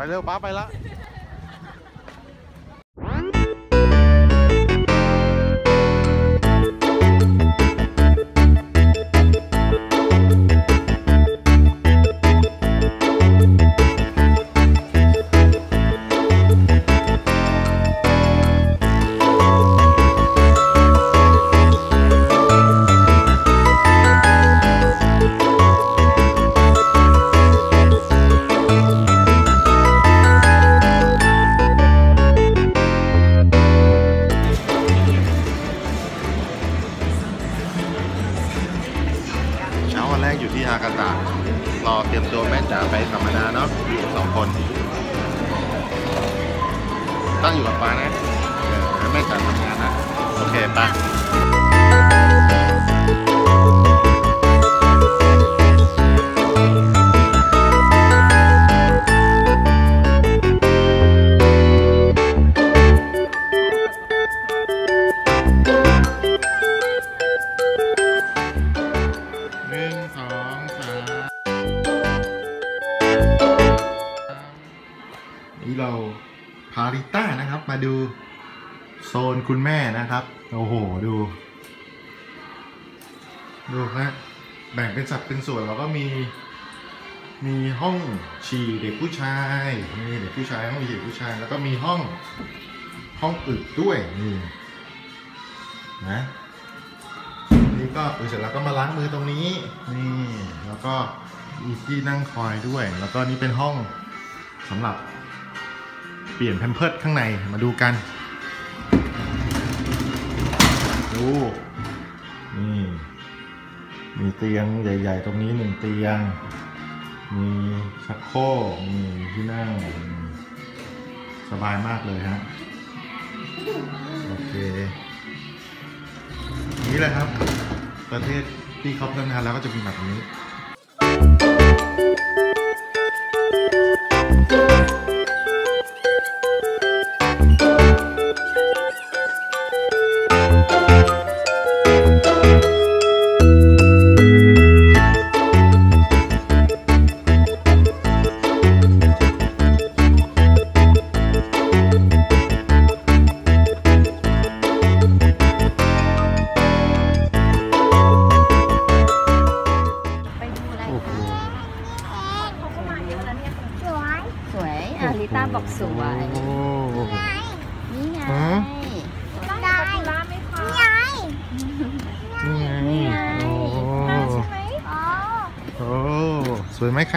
เร็วป้าไปละอยู่ที่ฮากาตะรอเตรียมตัวแม่จ๋าไปสัมมนาเนาะ2 คนตั้งอยู่กับป้านะแม่จ๋าทำงานนะโอเคป้านี่เราพาริต้านะครับมาดูโซนคุณแม่นะครับโอ้โหดูนะแบ่งเป็นสัดเป็นส่วนเราก็มีห้องฉี่เด็กผู้ชายมีเด็กผู้ชายห้องฉี่เด็กผู้ชายแล้วก็มีห้องอึด้วยนี่นะนี่ก็เสร็จแล้วก็มาล้างมือตรงนี้นี่แล้วก็มีที่นั่งคอยด้วยแล้วก็นี่เป็นห้องสำหรับเปลี่ยนแพมเพิร์สข้างในมาดูกันดูนี่มีเตียงใหญ่ๆตรงนี้1 เตียงมีชักโครกมีที่นั่งสบายมากเลยฮะโอเคนี่แหละครับประเทศที่เขาพัฒนาแล้วก็จะมีแบบนี้ลิต้าบอกสวยนี่ไงต้องมีปาตูล่าไหมคะนี่ไงน่าใช่ไหมโอ้สวยไหมคะ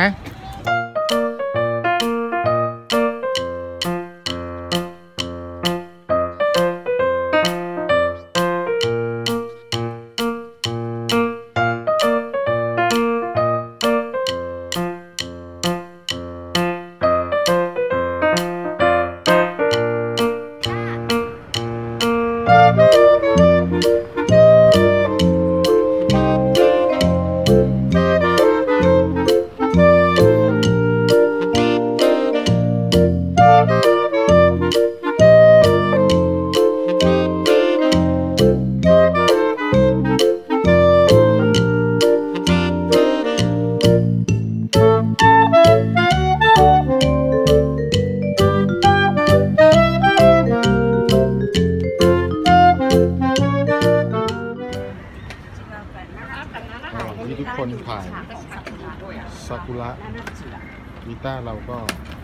ที่ทุกคนถ่ายซากุระลิต้าเราก็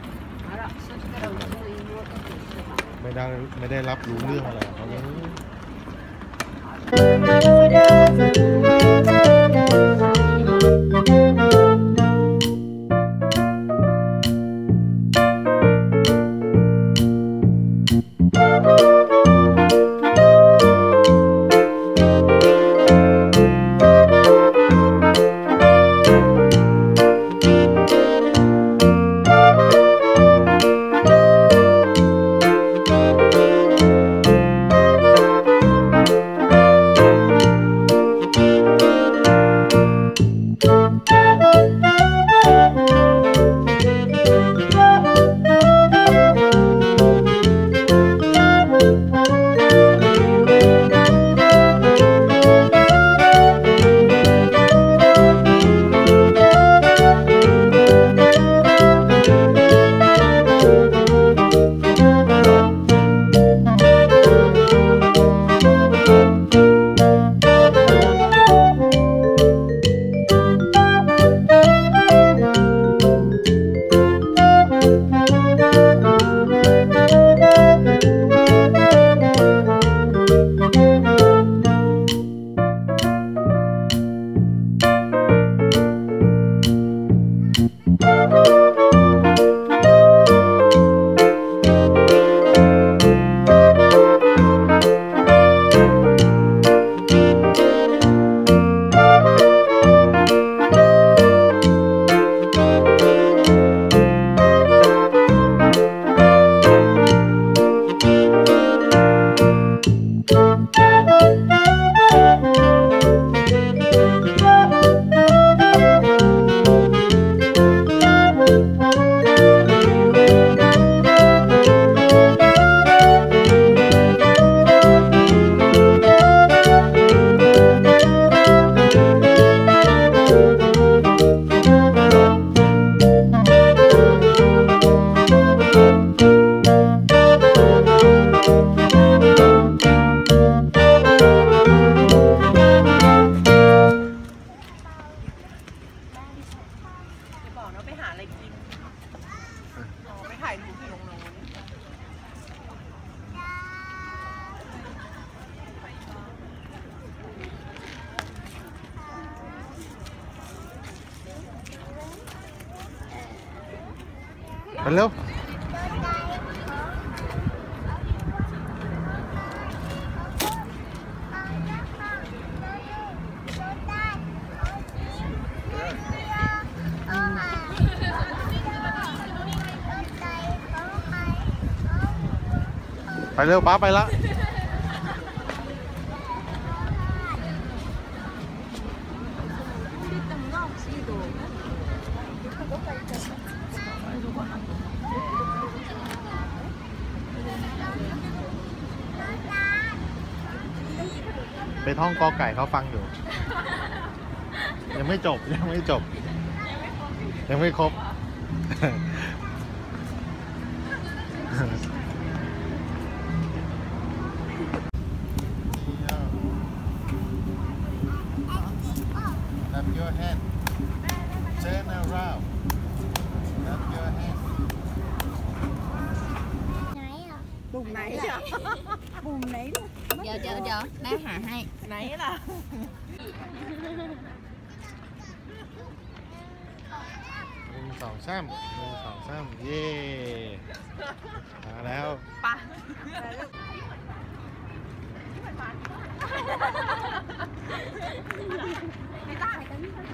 ไม่ได้รับรู้เรื่องอะไรเขาไปหาอะไรกินอ๋อไปถ่ายรูปอยู่ตรงนู้นไปเร็วไปเร็วป้าไปละไปท่องกอไก่เขาฟังอยู่ ยังไม่จบยังไม่จบ ยังไม่ครบ Clap your hand. Turn around. Clap your hand. ปุ่มไหนอ่ะปุ่มไหนเดี๋ยวแม่หาให้ไหนล่ะ 1 2 3 1 2 3เย้มาแล้วปะไม่ได้